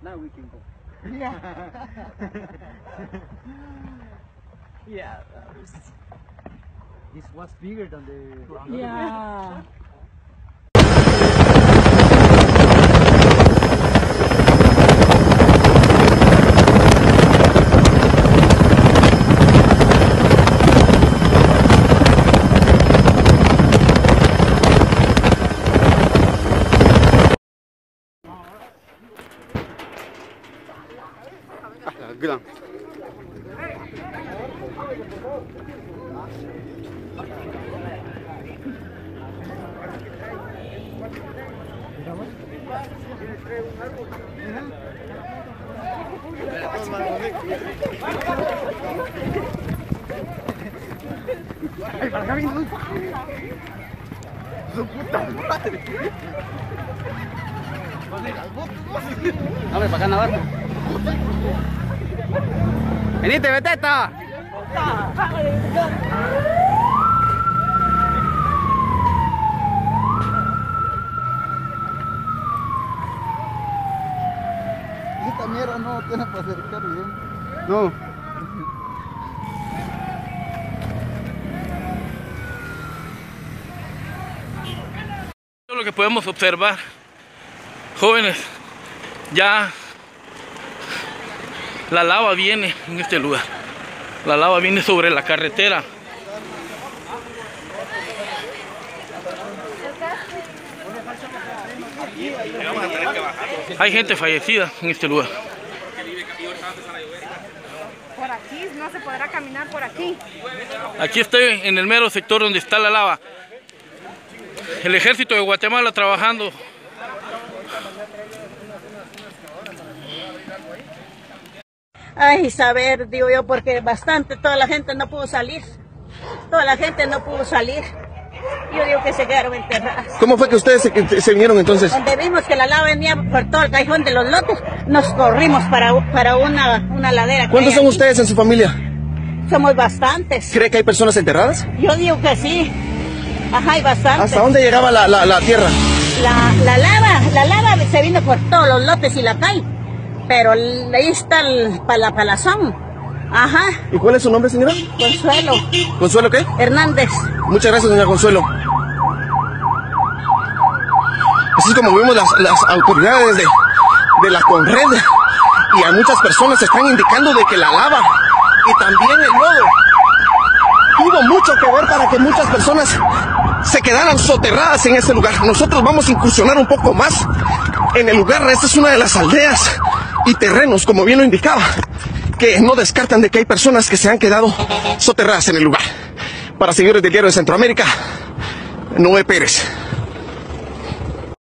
Now we can go. Yeah. Yeah. This was bigger than the... Yeah. Glam. Ay, para acá viene. Su puta madre. Dame para acá nadar. Venite, Beteta. Esta mierda no tiene para acercar bien. No. Lo que podemos observar, jóvenes, ya la lava viene en este lugar. La lava viene sobre la carretera. Hay gente fallecida en este lugar. Por aquí, no se podrá caminar por aquí. Aquí estoy en el mero sector donde está la lava. El ejército de Guatemala trabajando. Ay, saber, digo yo, porque bastante, toda la gente no pudo salir. Toda la gente no pudo salir. Yo digo que se quedaron enterradas. ¿Cómo fue que ustedes se vinieron entonces? Donde vimos que la lava venía por todo el callejón de los lotes, nos corrimos para una ladera. ¿Cuántos son ustedes en su familia? Somos bastantes. ¿Cree que hay personas enterradas? Yo digo que sí. Ajá, hay bastantes. ¿Hasta dónde llegaba la tierra? La lava se vino por todos los lotes y la calle. Pero ahí está el palazón. Ajá. ¿Y cuál es su nombre, señora? Consuelo ¿Consuelo qué? Hernández. Muchas gracias, doña Consuelo. Así es como vimos las autoridades de la Conred, y a muchas personas están indicando de que la lava y también el lodo tuvo mucho que ver para que muchas personas se quedaran soterradas en este lugar. Nosotros vamos a incursionar un poco más en el lugar. Esta es una de las aldeas y terrenos, como bien lo indicaba, que no descartan de que hay personas que se han quedado soterradas en el lugar. Para seguidores del Diario de Centroamérica, Noé Pérez.